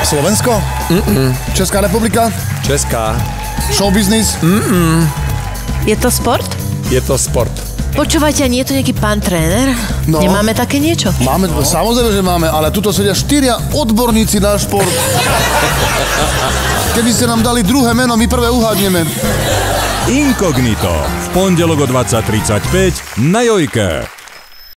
Slovensko? Česká republika? Česká. Showbiznis? Je to sport? Je to sport. Počúvajte, a nie je to nejaký pán tréner? No. Nemáme také niečo? Máme, samozrejme, že máme, ale tuto sedia 4 odborníci na šport. Keby ste nám dali druhé meno, my prvé uhádneme. Inkognito. V pondelok o 20:35 na Jojke.